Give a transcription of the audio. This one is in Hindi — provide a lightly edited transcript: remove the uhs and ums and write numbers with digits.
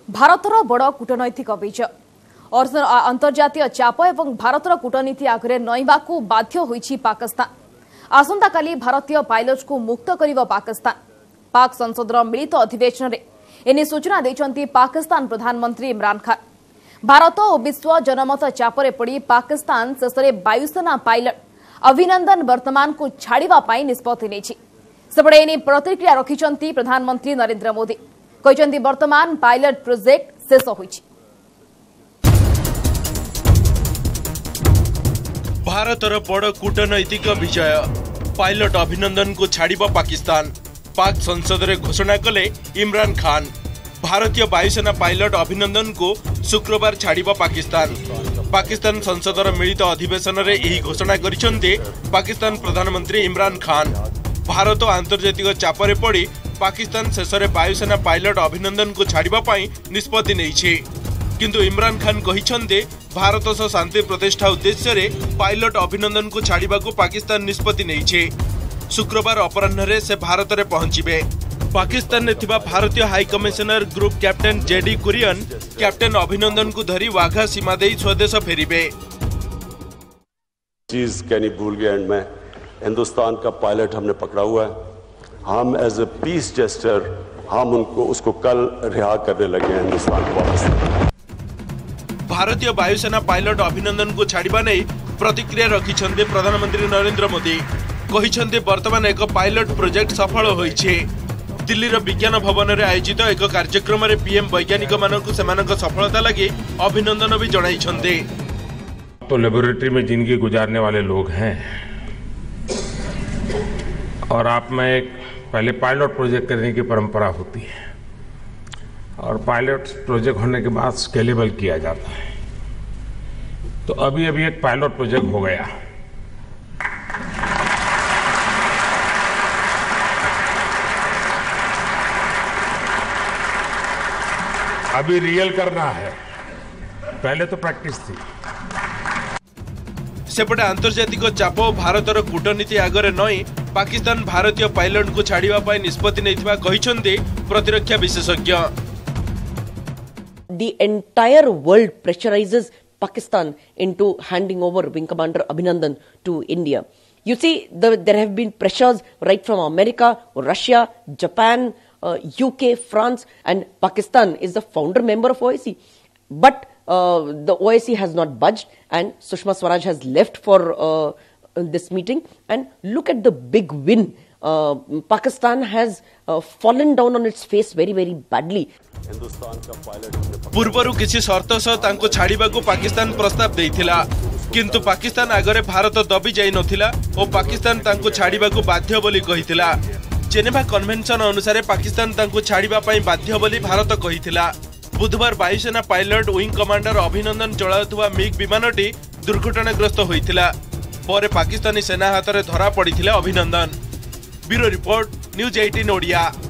भारतर बड़ कूटनैतिक विजय और अंतर्जातीय चाप एवं भारतर कूटनीति आगे नईवाकू बाध्य होईछि पाकिस्तान। आसंता काली भारतीय पायलट को मुक्त करिवो पाकिस्तान। पाक संसदर मिलित अधिवेशन में एने सूचना देइछन्ति पाकिस्तान प्रधानमंत्री इमरान खान। भारत और विश्व जनमत चापरे पड़ी पाकिस्तान शेषे वायुसेना पायलट अभिनंदन वर्तमान को छाड़िबा पाई निष्पत्ति नेछि। सेपटे एने प्रतिक्रिया रखिछन्ति प्रधानमंत्री नरेंद्र मोदी। कहते वर्तमान पायलट प्रोजेक्ट शेष होइछि। भारतर बड़ कूटनैतिक विजय पायलट अभिनंदन को छाड़िबा पाकिस्तान। पाक संसद रे घोषणा कले इमरान खान। भारतीय वायुसेना पायलट अभिनंदन को शुक्रवार छाड़िबा पाकिस्तान। पाकिस्तान संसदर मिलित अधिवेशन रे एही घोषणा करिसन्ते पाकिस्तान प्रधानमंत्री इमरान खान। भारत आंतर्जातिक चापरे पड़ी पाकिस्तान शेषे वायुसेना पायलट अभिनंदन को छाड़िबा पाई निष्पत्ति नेइछे। किंतु इमरान खान कहिसन्ते भारत सह शांति प्रतिष्ठा उद्देश्य रे पायलट अभिनंदन को छाड़िबा को पाकिस्तान निष्पत्ति नेइछे। शुक्रवार अपराह्न रे से भारत रे पहुंचिबे। पाकिस्तान ने थिबा भारतीय high commissioner group captain JD Kurian captain Abhinandan को धरी वाघा सीमा देई स्वदेश फेरिबे। चीज कहनी भूल गया एंड में हिंदुस्तान का पायलट हमने पकड़ा हुआ है। हम एज ए पीस जेस्टर हम उसको कल रिहा करने लगे हैं हिंदुस्तान को। भारतीय वायुसेना पायलट अभिनंदन को छाड़िबा नै प्रतिक्रिया रखिछन्ते प्रधानमंत्री नरेंद्र मोदी। कहिछन्ते वर्तमान एक पायलट प्रोजेक्ट सफल होइछे। दिल्ली विज्ञान भवन में आयोजित एक कार्यक्रम में पीएम वैज्ञानिक मानक सेमानक सफलता लगे अभिनंदन भी जणाइछन्ते। तो लेबोरेटरी में जिंदगी गुजारने वाले लोग हैं और आप में एक पहले पायलट प्रोजेक्ट करने की परंपरा होती है और पायलट प्रोजेक्ट होने के बाद स्केलेबल किया जाता है। तो अभी एक पायलट प्रोजेक्ट हो गया। अभी रियल करना है, पहले तो प्रैक्टिस थी। सेपटे आंतर्जातिक चाप भारतर कूटनीति आगे नई पाकिस्तान भारतीय पायलट को छाड़िबा पाई निष्पत्ति नैथिबा कहिसन्ते प्रतिरक्षा विशेषज्ञ। The entire world pressurizes Pakistan into handing over Wing Commander Abhinandan to India. You see, there have been pressures right from America, Russia, Japan, UK, France, and Pakistan is the founder member of OIC. But the OIC has not budged, and Sushma Swaraj has left for this meeting. And look at the big win. Pakistan has fallen down on its face very, very badly. पूर्वरु किसी शर्त सह तांको छाड़िबा को पाकिस्तान प्रस्ताव देइथिला, किंतु पाकिस्तान आगरे भारत दबी जाई नथिला और पाकिस्तान तांको छाड़िबा को बाध्य बोली कहिथिला। जेनेवा कन्वेंशन अनुसार पाकिस्तान तांको छाड़िबा पई बाध्य बोली भारत कहिथिला। बुधवार वायुसेना पायलट विंग कमांडर अभिनंदन चलाउथुवा मिग विमानटी दुर्घटनाग्रस्त होइथिला। परे पाकिस्तानी सेना हाथ में धरा पड़िथिला Abhinandan. Bureau report news 18 Odia.